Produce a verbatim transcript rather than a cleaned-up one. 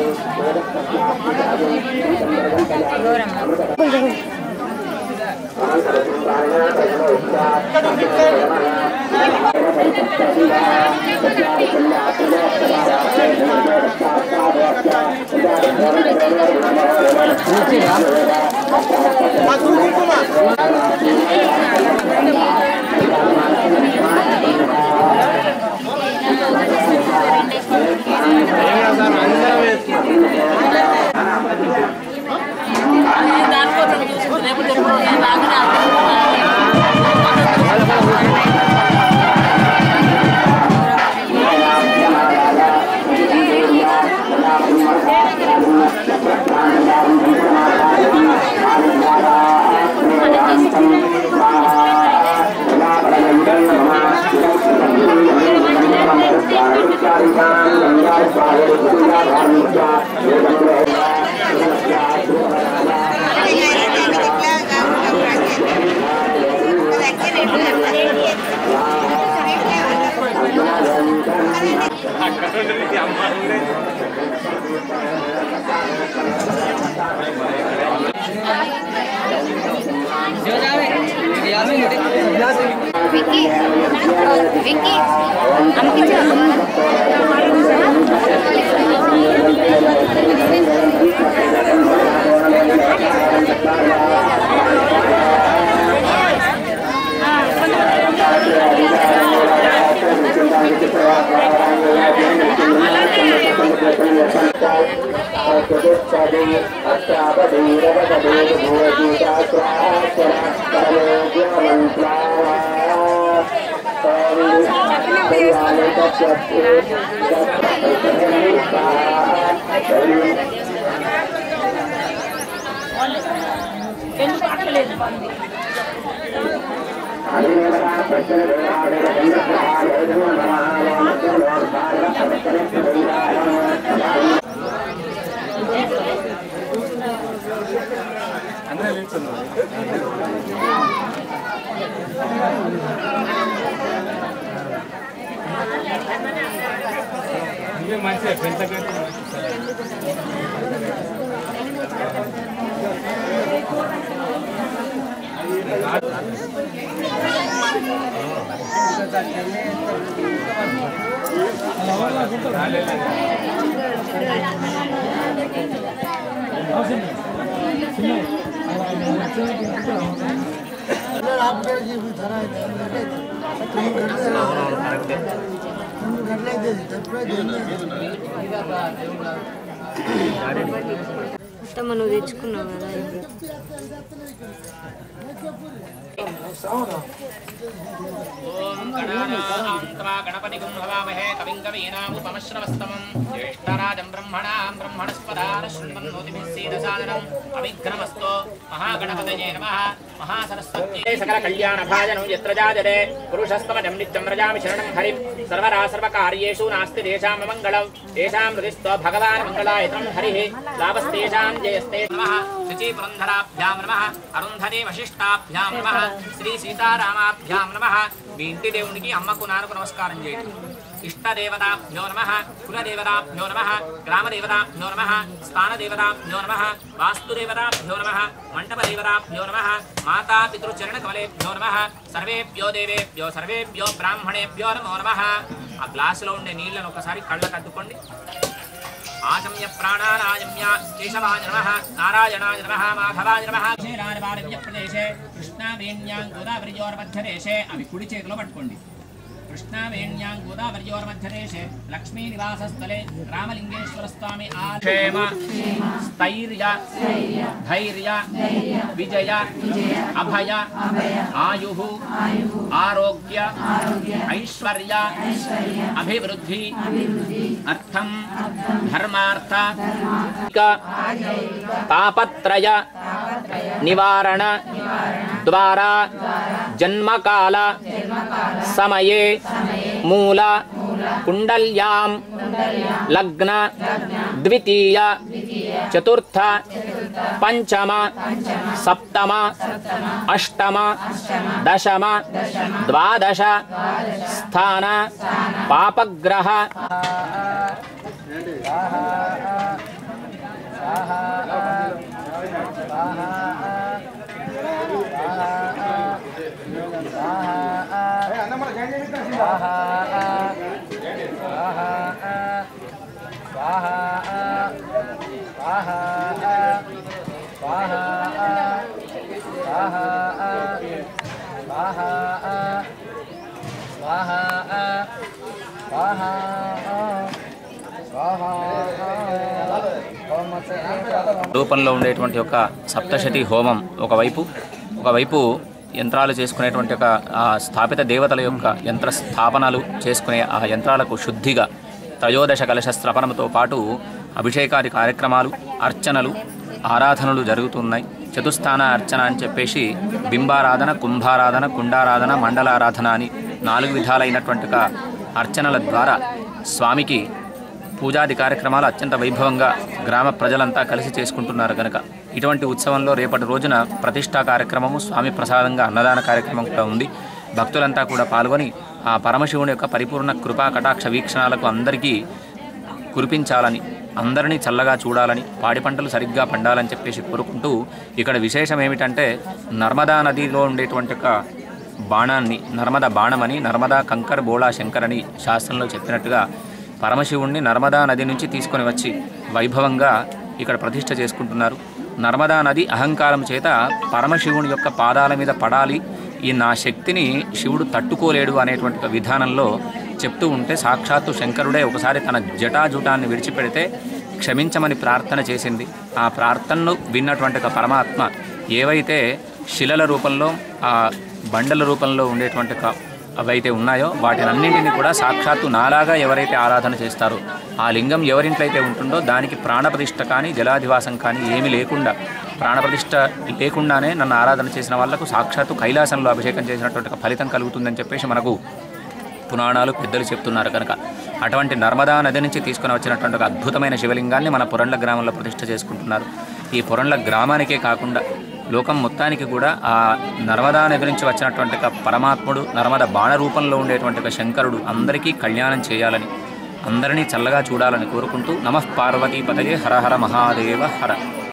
Vicky, Vicky, మనం తెచ్చుకున్నాం కదా गणपति हवामहे कविं कवीनामुपमश्रवस्तमं ज्येष्ठराजं ब्रह्मणां ब्रह्मणस्पदान शृण्वन्नोतिभिः सीदसादनम् अविघ्नमस्तु महागणपतये नमः महासरस्वत्यै सकल कल्याणभाजनं यत्र जायते पुरुषस्तमजं नित्यं व्रजामि शरणं हरिं सर्वदा सर्वकार्येषु नास्ति तेषां मङ्गलं तेषां हृदिस्थो भगवान् मङ्गलायतं हरिः लाभस्तेषां जयस्ते नमः शुचिपुरन्धराभ्यां नमः अरुन्धती वशिष्ठाभ्यां नमः श्री सीतारामाभ्यां नमः మీ ఇంటి దేవునికి అమ్మకు నాన్నకు నమస్కారం చేయండి. ఇష్టదేవతాభ్యో నమః, కులదేవతాభ్యో నమః, గ్రామదేవతాభ్యో నమః, స్థానదేవతాభ్యో నమః, వాస్తుదేవతాభ్యో నమః, మంటపదేవతాభ్యో నమః, మాతాపితృచరణకమలేభ్యో నమః, సర్వేభ్యో దేవేభ్యో సర్వేభ్యో బ్రాహ్మణేభ్యో నమో నమః. ఆ గ్లాసులో ఉండే నీళ్లను ఒకసారి కళ్ళకు అద్దుకోండి. आचम्य प्राणानायम्य केशवाय नमः, नारायणाय नमः, माधवाय नमः. క్షీరారవారవ్య ప్రదేశే కృష్ణావేణ్యాం గోదావరియోర్మధ్యదేశే అవి కుడి చేతిలో పట్టుకోండి. కృష్ణావేణ్యాం గోదావరియోర్మధ్యదేశే లక్ష్మీ నివాసస్థలే రామలింగేశ్వర స్వామి ఆక్షేమ స్థైర్య ధైర్య విజయ అభయ ఆయుః ఆరోగ్య ఐశ్వర్య అభివృద్ధి అర్థం ధర్మార్థ తాపత్రయ నివారణ ద్వారా జన్మకాల సమయే మూల కుండల్యాం లగ్న ద్వితీయ చతుర్థ పంచమ సప్తమ అష్టమ దశమ ద్వాదశ స్థాన పాపగ్రహ రూపంలో ఉండేటువంటి ఒక సప్తశతి హోమం ఒకవైపు, ఒకవైపు యంత్రాలు చేసుకునేటువంటి ఒక స్థాపిత దేవతల యొక్క యంత్ర స్థాపనలు చేసుకునే ఆ యంత్రాలకు శుద్ధిగా త్రయోదశ కలశ స్త్రపణంతో పాటు అభిషేకాది కార్యక్రమాలు, అర్చనలు, ఆరాధనలు జరుగుతున్నాయి. చతుస్థాన అర్చన అని చెప్పేసి బింబారాధన, కుంభారాధన, కుండారాధన, మండలారాధన అని నాలుగు విధాలైనటువంటి అర్చనల ద్వారా స్వామికి పూజాది కార్యక్రమాలు అత్యంత వైభవంగా గ్రామ ప్రజలంతా కలిసి చేసుకుంటున్నారు కనుక ఇటువంటి ఉత్సవంలో రేపటి రోజున ప్రతిష్టా కార్యక్రమము, స్వామి ప్రసాదంగా అన్నదాన కార్యక్రమం కూడా ఉంది. భక్తులంతా కూడా పాల్గొని ఆ పరమశివుని యొక్క పరిపూర్ణ కృపా కటాక్ష వీక్షణాలకు అందరికీ కురిపించాలని, అందరినీ చల్లగా చూడాలని, పాడి పంటలు సరిగ్గా పండాలని చెప్పేసి కోరుకుంటూ ఇక్కడ విశేషం ఏమిటంటే నర్మదా నదిలో ఉండేటువంటి ఒక బాణాన్ని నర్మదా బాణమని, నర్మదా కంకర్ బోళా శంకర్ అని శాస్త్రంలో చెప్పినట్టుగా పరమశివుణ్ణి నర్మదా నది నుంచి తీసుకొని వచ్చి వైభవంగా ఇక్కడ ప్రతిష్ఠ చేసుకుంటున్నారు. నర్మదా నది అహంకారం చేత పరమశివుని యొక్క పాదాల మీద పడాలి, ఈ నా శక్తిని శివుడు తట్టుకోలేడు అనేటువంటి విధానంలో చెప్తూ ఉంటే సాక్షాత్తు శంకరుడే ఒకసారి తన జటాజుటాన్ని విడిచిపెడితే క్షమించమని ప్రార్థన చేసింది. ఆ ప్రార్థనను విన్నటువంటి ఒక పరమాత్మ ఏవైతే శిలల రూపంలో, ఆ బండల రూపంలో ఉండేటువంటి అవైతే ఉన్నాయో వాటినన్నింటినీ కూడా సాక్షాత్తు నాలాగా ఎవరైతే ఆరాధన చేస్తారో ఆ లింగం ఎవరింట్లయితే ఉంటుందో దానికి ప్రాణప్రతిష్ఠ కానీ జలాధివాసం కానీ ఏమీ లేకుండా, ప్రాణప్రతిష్ఠ లేకుండానే నన్ను ఆరాధన చేసిన వాళ్లకు సాక్షాత్తు కైలాసంలో అభిషేకం చేసినటువంటి ఫలితం కలుగుతుందని చెప్పేసి మనకు పురాణాలు పెద్దలు చెప్తున్నారు కనుక అటువంటి నర్మదా నది నుంచి తీసుకుని వచ్చినటువంటి ఒక అద్భుతమైన శివలింగాన్ని మన పురండ్ల గ్రామంలో ప్రతిష్ఠ చేసుకుంటున్నారు. ఈ పురండ్ల గ్రామానికే కాకుండా లోకం మొత్తానికి కూడా ఆ నర్మదా నది నుంచి వచ్చినటువంటి పరమాత్ముడు, నర్మద బాణ రూపంలో ఉండేటువంటి శంకరుడు అందరికీ కళ్యాణం చేయాలని, అందరినీ చల్లగా చూడాలని కోరుకుంటూ నమః పార్వతీపతయే హర హర మహాదేవ హర.